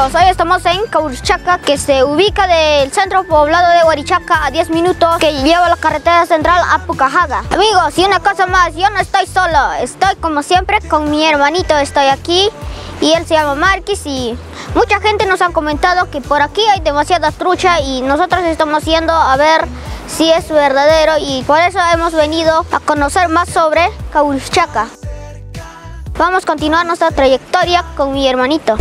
Amigos, hoy estamos en Caurichaca, que se ubica del centro poblado de Huarichaca a 10 minutos, que lleva la carretera central a Pucajaga. Amigos, y una cosa más, yo no estoy solo, estoy como siempre con mi hermanito, estoy aquí y él se llama Marquis y mucha gente nos ha comentado que por aquí hay demasiada trucha y nosotros estamos yendo a ver si es verdadero y por eso hemos venido a conocer más sobre Caurichaca. Vamos a continuar nuestra trayectoria con mi hermanito.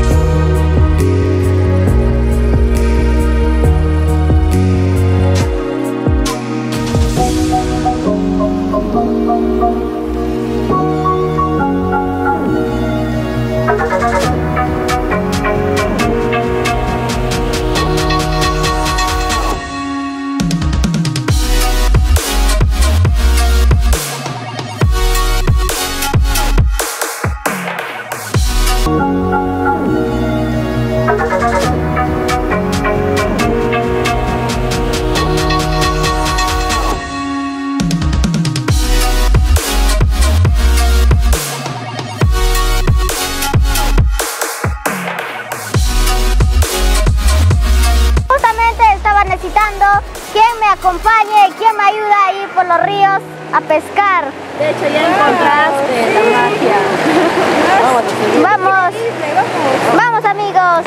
¿Quién me acompañe? ¿Quién me ayuda a ir por los ríos a pescar? De hecho ya encontraste la magia. Vamos, vamos amigos.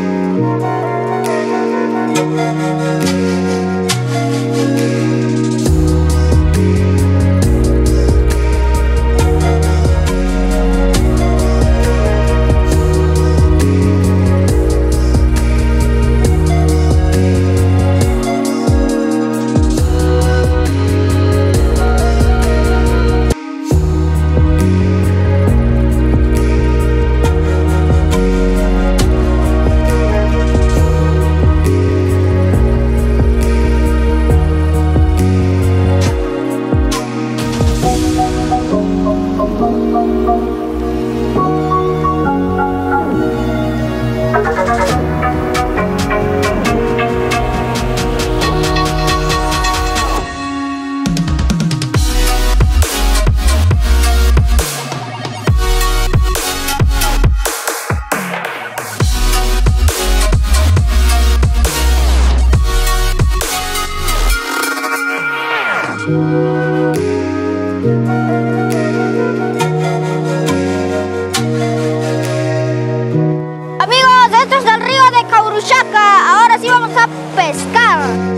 Amigos, esto es el río de Caurichaca. Ahora sí vamos a pescar.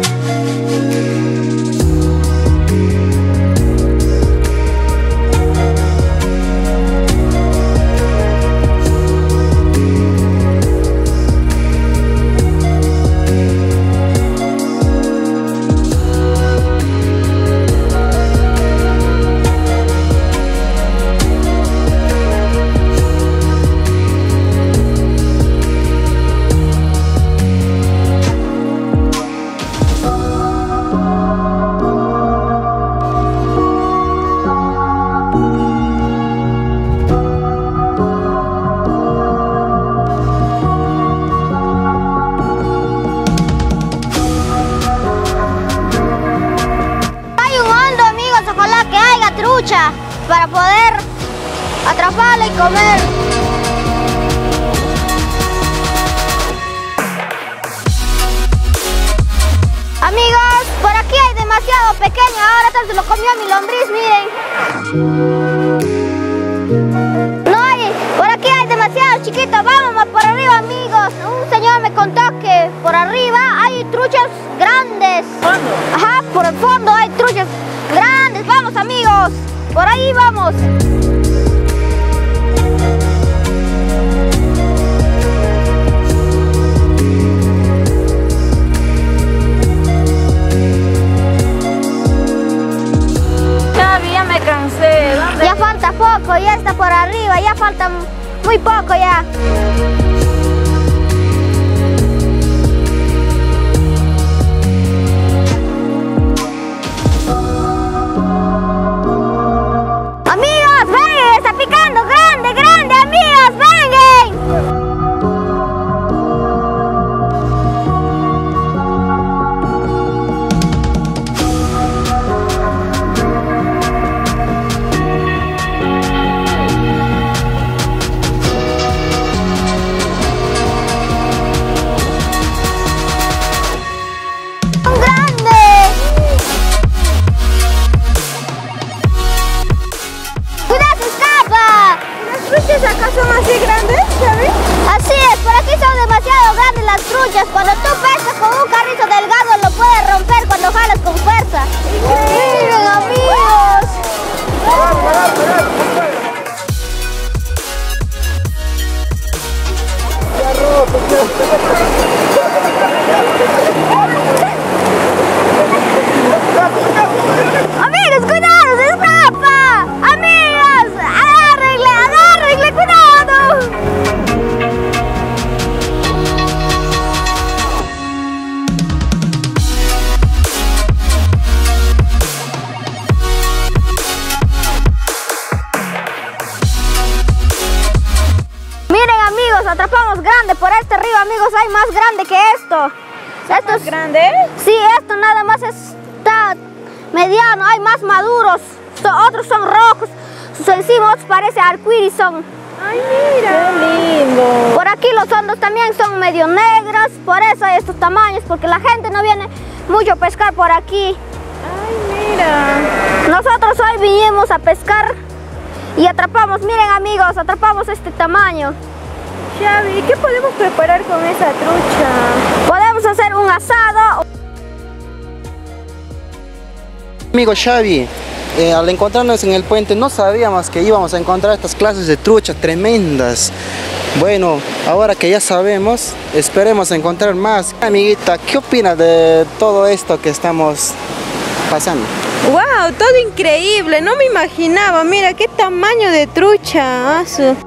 Para poder atraparla y comer. Amigos, por aquí hay demasiado pequeño. Ahora se lo comió mi lombriz, miren. No hay, por aquí hay demasiado chiquito. Vamos por arriba, amigos. Un señor me contó que por arriba hay truchas grandes. Ajá, por el fondo hay truchas grandes. Vamos, amigos. Por ahí vamos. Ya me cansé. ¿Dónde? Ya falta poco, ya está por arriba, ya falta muy poco ya. Amigos, ven. hay más grande que esto. ¿Esto es grande? Sí, esto nada más está mediano, hay más maduros. Otros son rojos, sus encimos parece arcoíris son. Ay, mira. Qué lindo. Por aquí los hondos también son medio negros, por eso hay estos tamaños, porque la gente no viene mucho a pescar por aquí. Ay, mira. Nosotros hoy vinimos a pescar y atrapamos, miren amigos, atrapamos este tamaño. Xavi, ¿qué podemos preparar con esa trucha? Podemos hacer un asado. Amigo Xavi, al encontrarnos en el puente no sabíamos que íbamos a encontrar estas clases de trucha tremendas. Bueno, ahora que ya sabemos, esperemos encontrar más. Amiguita, ¿qué opinas de todo esto que estamos pasando? ¡Wow! Todo increíble, no me imaginaba. Mira, qué tamaño de trucha.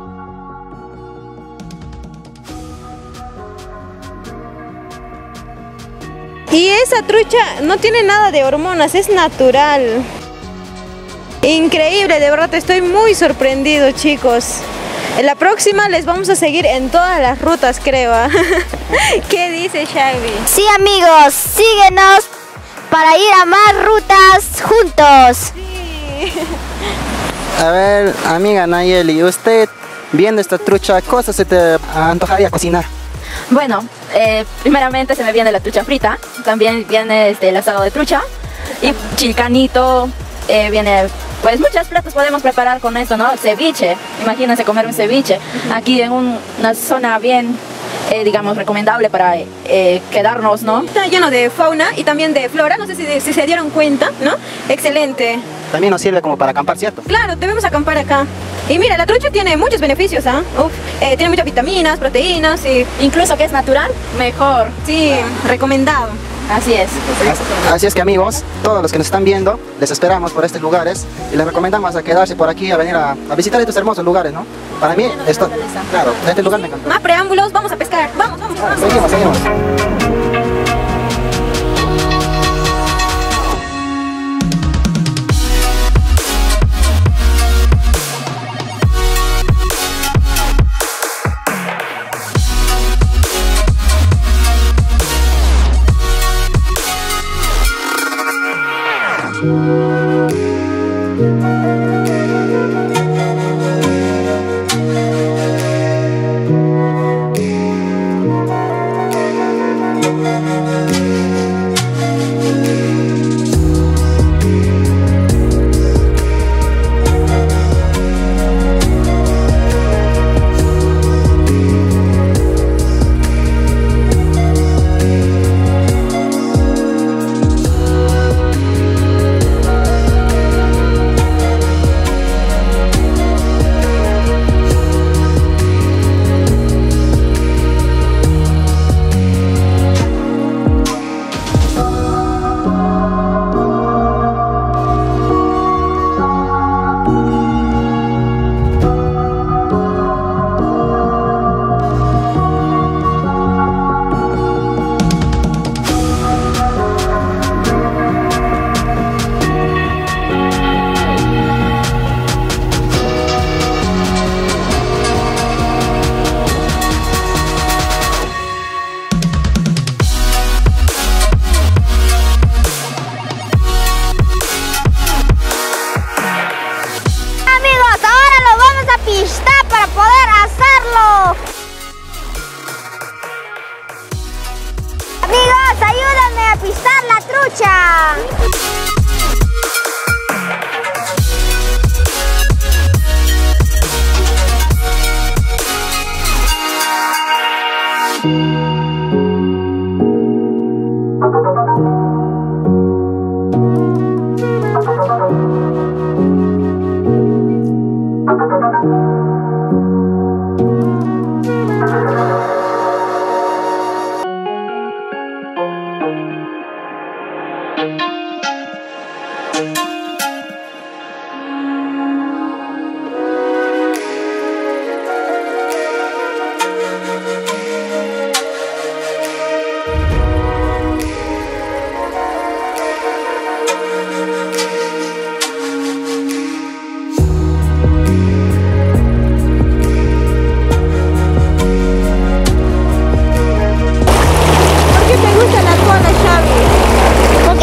Y esa trucha no tiene nada de hormonas, es natural. Increíble, de verdad estoy muy sorprendido, chicos. En la próxima les vamos a seguir en todas las rutas, creo. ¿Qué dice Xavi? Sí amigos, síguenos para ir a más rutas juntos. Sí. A ver, amiga Nayeli, usted viendo esta trucha, ¿qué cosa se te antojaría cocinar? Bueno, primeramente se me viene la trucha frita, también viene el asado de trucha y chilcanito, viene pues muchos platos podemos preparar con esto, ¿no? Ceviche, imagínense comer un ceviche aquí en una zona bien, digamos, recomendable para quedarnos, ¿no? Está lleno de fauna y también de flora, no sé si se dieron cuenta, ¿no? Excelente. También nos sirve como para acampar, ¿cierto? Claro, debemos acampar acá. Y mira, la trucha tiene muchos beneficios, ¿ah? Tiene muchas vitaminas, proteínas y... Incluso que es natural, mejor. Sí, recomendado. Así es. Así es que amigos, todos los que nos están viendo, les esperamos por estos lugares y les recomendamos a quedarse por aquí, a venir a visitar estos hermosos lugares, ¿no? Para mí, claro, este lugar me encantó. Más preámbulos, vamos a pescar. Vamos. Seguimos. Para poder hacerlo. Amigos, ayúdenme a pisar la trucha.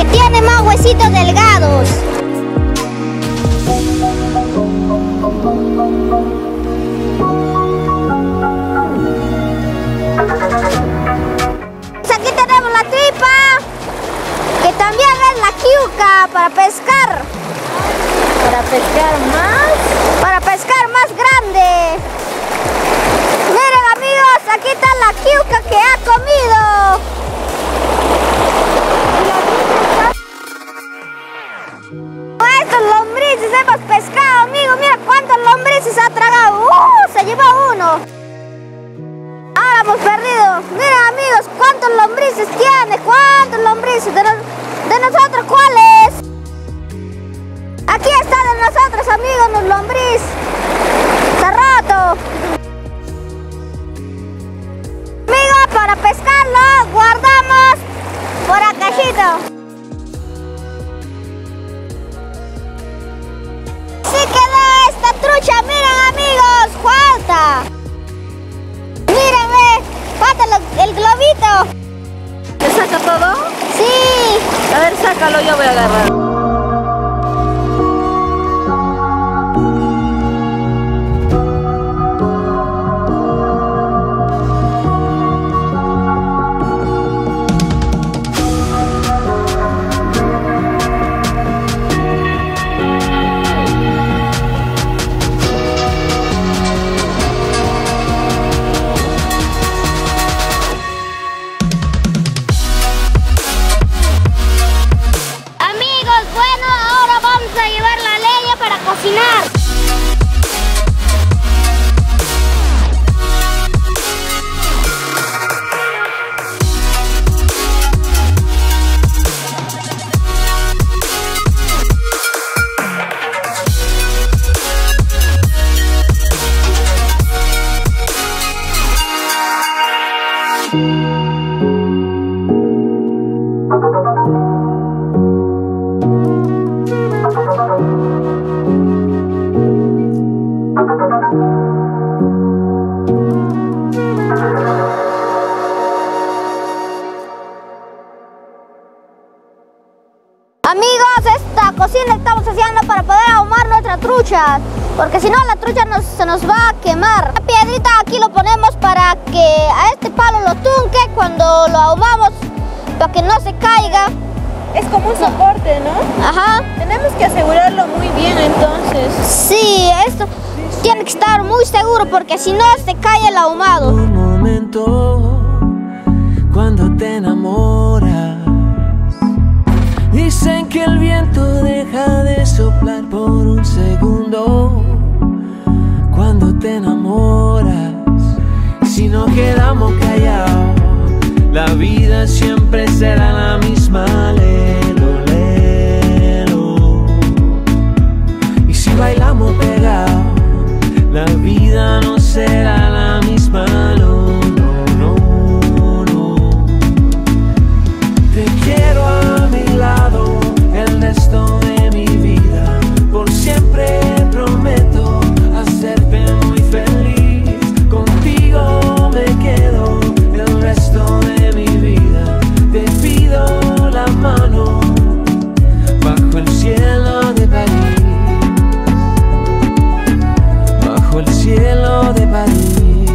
tiene más huesitos delgados. Aquí tenemos la tripa, que también es la kiuka para pescar. Para pescar más. Para pescar más grande. Miren amigos, aquí está la kiuka que ha comido. Estos lombrices hemos pescado, amigos. Mira cuántos lombrices ha tragado. Se llevó uno. Ahora hemos perdido. Miren amigos, cuántos lombrices tiene. Cuántos lombrices. De nosotros, ¿cuáles? Aquí está de nosotros, amigos, los lombriz. Está roto. Amigos, para pescarlo, guardamos por acá. Sí quedó esta trucha, miren amigos, falta. Miren, falta el globito. ¿Te saca todo? Sí. A ver, sácalo, yo voy a agarrar. Amigos, esta cocina estamos haciendo para poder ahumar nuestra trucha, porque si no la trucha se nos va a quemar. La piedrita aquí lo ponemos para que a este palo lo tunque cuando lo ahumamos, para que no se caiga. Es como un soporte, ¿no? Ajá. Tenemos que asegurarlo muy bien entonces. Sí, esto tiene que estar muy seguro porque si no se cae el ahumado. Un momento cuando te enamoras. Dicen que el viento deja de soplar por un segundo cuando te enamoras. Si no quedamos callados, la vida siempre será la misma. Lelo, lelo. Y si bailamos pegados, la vida no será la misma. No, no, no, no. Te quiero a mi lado el resto de mi vida. Por siempre prometo hacerte muy feliz. Contigo me quedo el resto de mi vida. Te pido la mano bajo el cielo de París. Bajo el cielo de París.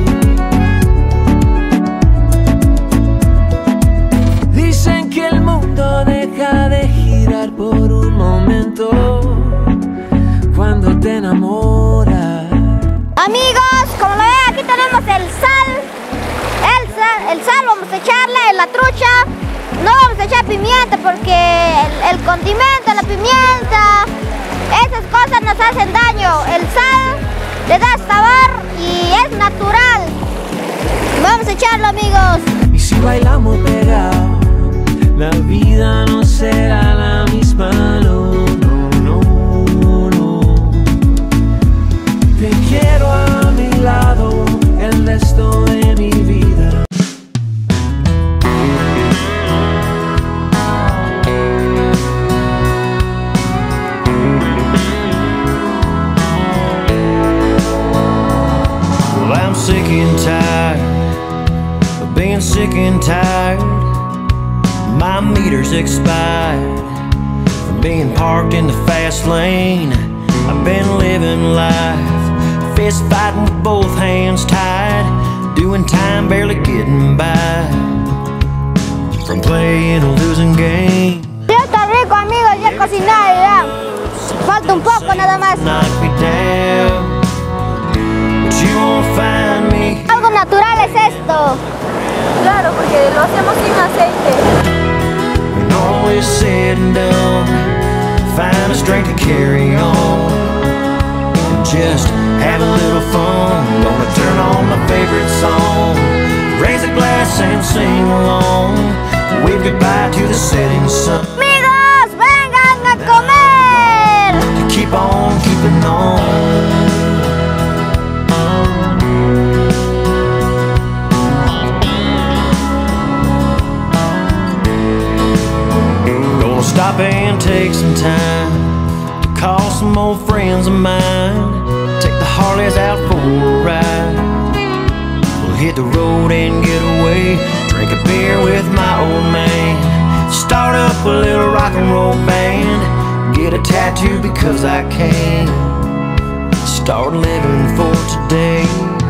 Dicen que el mundo deja de girar por un momento cuando te enamoras. Amigos, como lo ven, aquí tenemos el sal. El sal vamos a echarle en la trucha. No vamos a echar pimienta porque el condimento, la pimienta, esas cosas nos hacen daño. El sal le da sabor y es natural. Vamos a echarlo, amigos. Y si bailamos pegados, la vida no será la misma. No, no, no, no. Te quiero a mi lado el resto de mi vida. Well, I'm sick and tired of being sick and tired. my meter's expired from being parked in the fast lane. I've been living life, fist fighting with both hands tied, doing time, barely getting by, from playing a losing game. Ya está rico, amigos, ya cocinado, ya. Falta un poco nada más. Knock me down, but you won't find me. Algo natural es esto. Claro, porque lo hacemos sin aceite. When all is said and done, find a strength to carry on and just have a little fun. Gonna turn on my favorite song, raise a glass and sing along, wave goodbye to the setting sun. Amigos, vengan a comer. To keep on keeping on. Gonna stop and take some time to call some old friends of mine, take the Harleys out for a ride. We'll hit the road and get away, drink a beer with my old man, start up a little rock and roll band, get a tattoo because I can, start living for today.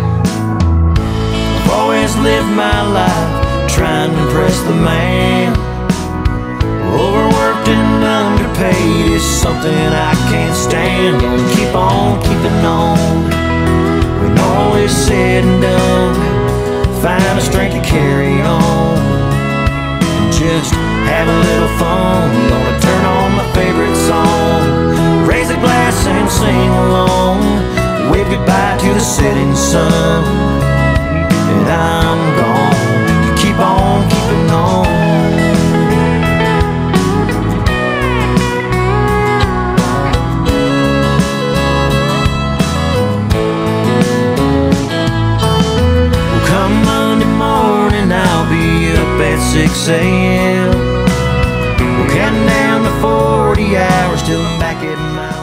I've always lived my life trying to impress the man. Overworked and underpaid is something I can't stand. Gonna keep on keeping on. When all is said and done, find a strength to carry on and just have a little fun. Gonna turn on my favorite song, raise a glass and sing along, wave goodbye to the setting sun, and I'm gone to keep on keeping on. I'll be up at 6 a.m. We're counting down the 40 hours till I'm back at my